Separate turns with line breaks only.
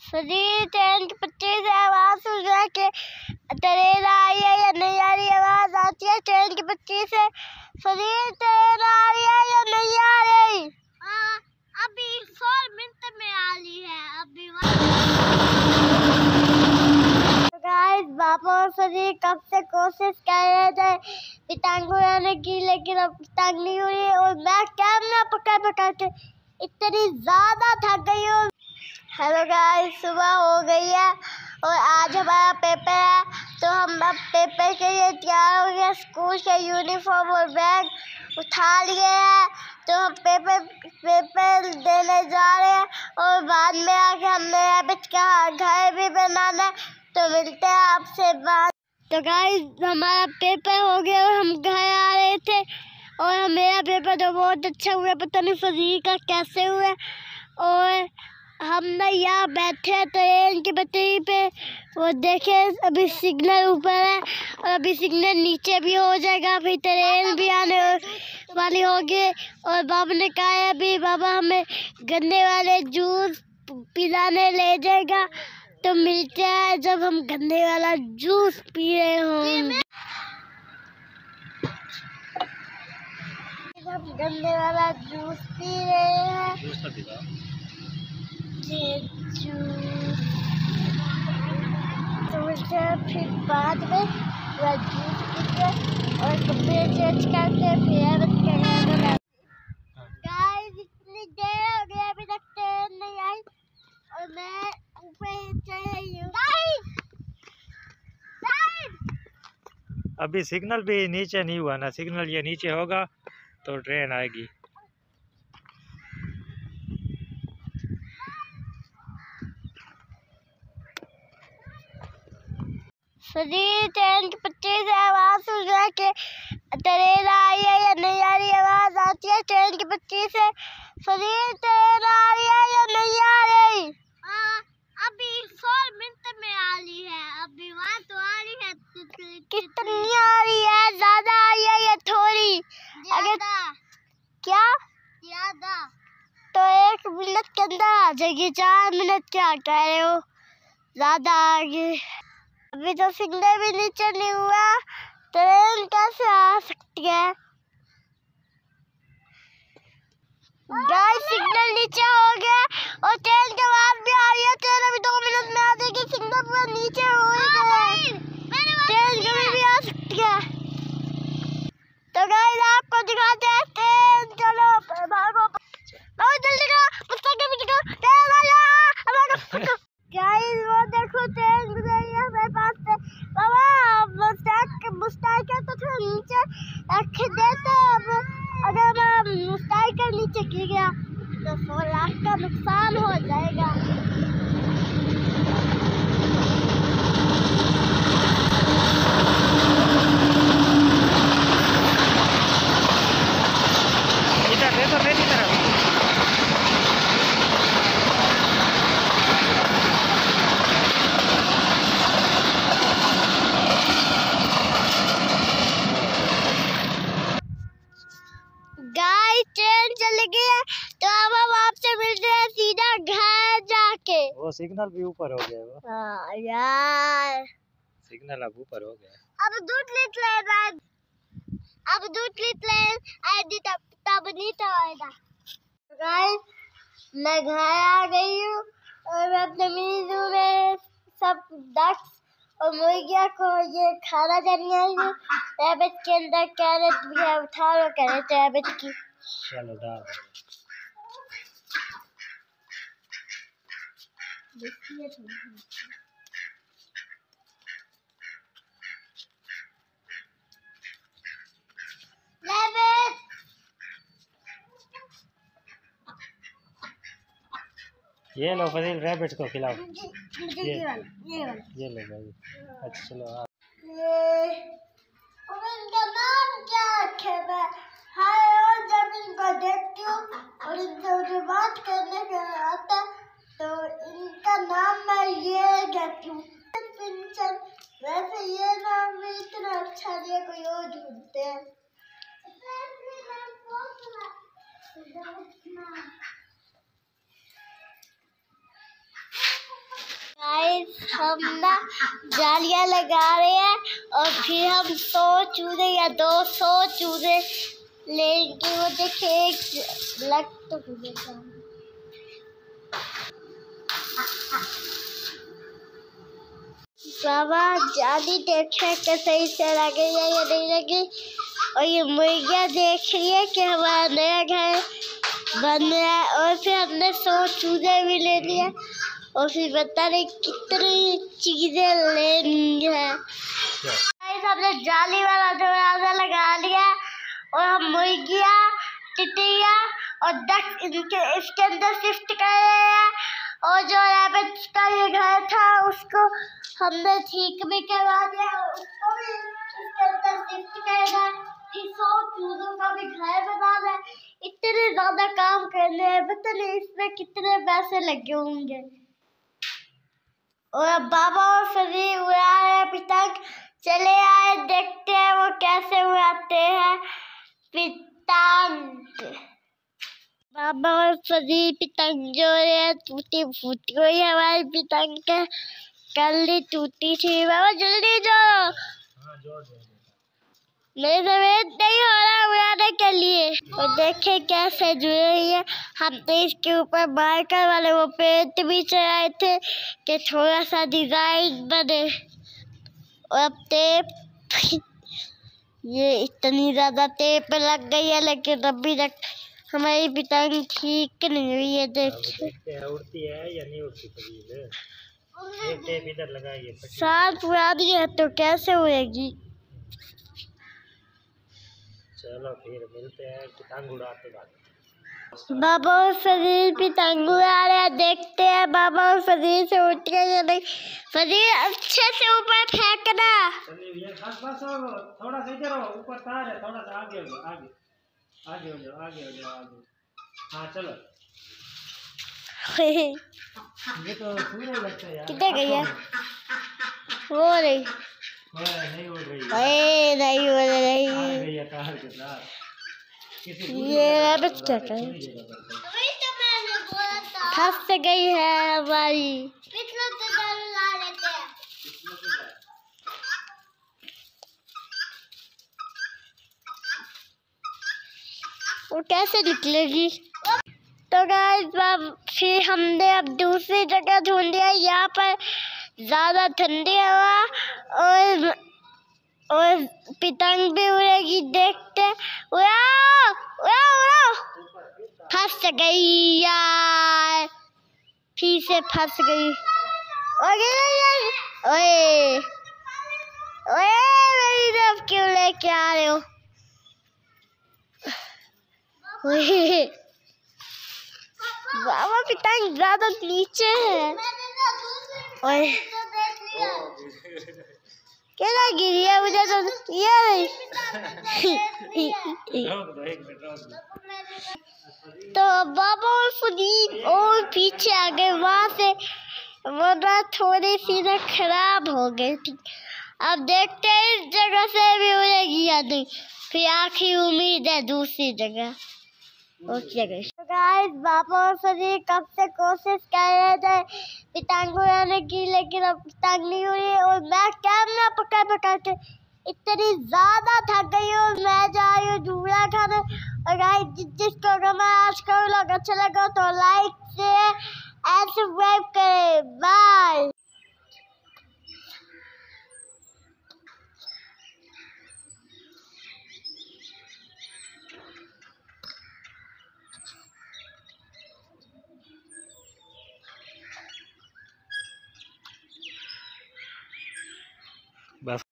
सदी ट्रेन की पटरी से आवाज सुन रहा कि ट्रेन आ रही है या नहीं आ रही। आवाज आती है ट्रेन की पटरी से, सदी ट्रेन आ रही है या नहीं आ रही।
अभी 100 मिनट में आ रही है। अभी
गाइस पापा और सदी कब से कोशिश कर रहे थे पतंग उड़ाने की, लेकिन अब पतंग नहीं उड़ी और मैं कैमरा पकड़ के इतनी ज्यादा थक गई हूँ। हेलो गाइस, सुबह हो गई है और आज हमारा पेपर है, तो हम अब पेपर के लिए तैयार हो गए। स्कूल के यूनिफॉर्म और बैग उठा लिए हैं, तो हम पेपर देने जा रहे हैं और बाद में आके हमने रैबिट का घर भी बनाना है। तो मिलते हैं आपसे बाद। तो गाइस हमारा पेपर हो गया और हम घर आ रहे थे और मेरा पेपर तो बहुत अच्छा हुआ, पता नहीं फजी का कैसे हुआ। और हम ना यहाँ बैठे हैं ट्रेन की पटरी पे, वो देखे अभी सिग्नल ऊपर है और अभी सिग्नल नीचे भी हो जाएगा, फिर ट्रेन भी आने वाली होगी। और बाबा ने कहा है अभी बाबा हमें गन्ने वाले जूस पिलाने ले जाएगा, तो मिलते हैं जब हम गन्ने वाला जूस पी रहे होंगे। जब गन्ने वाला जूस पी रहे हैं तो मिलते हैं फिर बाद में जूस पीते और कपड़े चेंज करके फिर गाइस इतनी देर हो गई अभी तक ट्रेन नहीं आई और मैं ऊपर चढ़ रही हूँ।
अभी सिग्नल भी नीचे नहीं हुआ ना, सिग्नल ये नीचे होगा तो ट्रेन आएगी।
सदी ट्रेन की पटरी से आवाज सुन रहा कि ट्रेन आ रही है या नहीं आ रही। आवाज आती है ट्रेन की पटरी से, सदी ट्रेन आ रही है या नहीं आ रही।
अभी 100 मिनट में आ रही है। अभी वहाँ तो आ रही है।
कितनी आ रही है, ज्यादा आ रही है या थोड़ी? अगर क्या
ज्यादा
तो 1 मिनट के अंदर आ जाएगी। 4 मिनट क्या कह रहे हो, ज्यादा आ गई। अभी तो सिग्नल भी नीचे नहीं हुआ, ट्रेन कैसे आ सकती है। गाइस सिग्नल नीचे हो गया और ट्रेन के बाद भी आ रही है। ट्रेन अभी 2 मिनट में आ जाएगी, सिग्नल पूरा नीचे हो गया, ट्रेन कभी भी आ सकती है। तो गाइस आपको दिखाते हैं ट्रेन, चलो भागो बहुत जल्दी करो, मुस्ताकिम भी दिखाओ, ट्रेन आ जा। गाइस वो देखो ट्रेन गुजर रही है मेरे पास से। बाबा मुस्ताकिम तो थोड़ा नीचे रख देते, अगर मैं मुस्ताकिम नीचे गिर गया तो 100 लाख का नुकसान हो जाएगा।
इधर देखो मेरी तरफ।
गाइस ट्रेन चली गई है, तो अब हम आपसे मिलते हैं सीधा घर जाके।
वो सिग्नल भी ऊपर हो गया। वो
हाँ यार,
सिग्नल अब ऊपर हो गया।
अब दूसरी ट्रेन आएगी तब नहीं तो आएगा। गाइस मैं घर आ गई हूँ और मैं अपने मिनी जू में सब डक्स और मुर्गिया को ये खाना देने आई हूँ। रैबिट के अंदर कैरेट भी है, उठा लो कैरेट रैबिट की।
चलो डाल
रैबिट
ये लो फजील, रैबिट को खिलाओ।
ये वाला
ये लो भाई। अच्छा चलो आप।
और इनका नाम क्या रखे? मैं हर रोज जब इनको देखती हूँ और इनसे मुझे बात करने का आता है तो इनका नाम मैं ये कहती हूँ पिंचन। वैसे ये नाम भी इतना अच्छा नहीं है, कोई और ढूंढते हैं। गाइस हम ना जालियां लगा रहे हैं और फिर हम 100 चूजे या 200 चूजे लेंगे। वो देखिए एक लग तो बाबा जाली देखे कि सही से लगे या नहीं लगे। और ये मुर्गियाँ देख रही है कि हमारा नया घर बन रहा है। और फिर हमने 100 चूजे भी ले लिए और फिर बता रहे कितनी चीजें लेनी है। हमने जाली वाला दरवाजा लगा लिया और हम मुर्गियाँ, तितलियाँ और डक इसके अंदर शिफ्ट कर रहे हैं। और जो रैबिट्स का ये घर था उसको हमने ठीक भी करवा दिया और उसको भी इसके अंदर शिफ्ट करेगा। फिर 100 चूजों का भी घर बनाना है। इतने ज्यादा काम करने हैं, पता नहीं इसमें कितने पैसे लगे होंगे। और अब बाबा और फजी उड़ा रहे हैं पतंग। चले आए देखते हैं वो कैसे उड़ाते हैं पतंग। बाबा और फजी पतंग जो है टूटी फूटी हुई हमारी पतंग के कल टूटी थी। बाबा जल्दी जोड़ो, मेरे से वेट नहीं हो रहा उड़ाने के लिए। और देखे कैसे जुड़ी हुई है। हमने इसके ऊपर मार्कर वाले वो पेंट भी चढ़ाए थे कि थोड़ा सा डिजाइन बने। और अब टेप ये इतनी ज्यादा टेप लग गई है लेकिन अभी तक हमारी पतंग ठीक नहीं हुई है। देखिए
उड़ती है या नहीं उड़ती? एक टेप इधर लगाइए।
साल पुरानी है तो कैसे उड़ेगी।
चलो फिर मिलते हैं पतंग उड़ाते बाद।
बाबा और फजील पतंग उड़ा रहे हैं, देखते हैं बाबा और फजील से उठ गए या नहीं। फजील अच्छे से ऊपर फेंकना।
बस थोड़ा सा इधर हो, ऊपर तार है, थोड़ा सा आगे हो जाओ, आगे हो जाओ, आगे हो जाओ, आगे। हाँ चलो। ये तो पूरा लगता है यार।
कितने गई है वो नहीं
नहीं उड़ रही।
नहीं उड़ रही।
गई है तार के साथ।
ये रैबिट क्या कर फंस गई है हमारी। वो कैसे निकलेगी। तो गाइस फिर हमने अब दूसरी जगह ढूंढ लिया। यहाँ पर ज्यादा ठंडी हवा और पतंग भी उड़ेगी। देखते उड़ाओ उड़ाओ उड़ाओ। फंस गई यार, फिर से फंस गई। ओए ओए मेरी तरफ क्यों लेके आ रहे हो। ओए बाबा पतंग ज्यादा नीचे है। ओए क्या गिरी है मुझे तो ये तो बाबा और फजील और पीछे आ गए वहां से, वरना थोड़ी सी ना खराब हो गई थी। अब देखते हैं इस जगह से भी उड़ेगी या नहीं। फिर आखिरी उम्मीद है दूसरी जगह। तो गाइस बाबा और फजील कब से कोशिश कर रहे थे पतंग उड़ाने की लेकिन अब पतंग नहीं उड़ी। और मैं कैमरा पकड़ के इतनी ज्यादा थक गई हूँ। मैं जा रही हूँ झूला खाने। और गाइस जिसको हमारा आज का व्लॉग अच्छा लगा तो लाइक शेयर एंड सब्सक्राइब करें। बाय।
बस।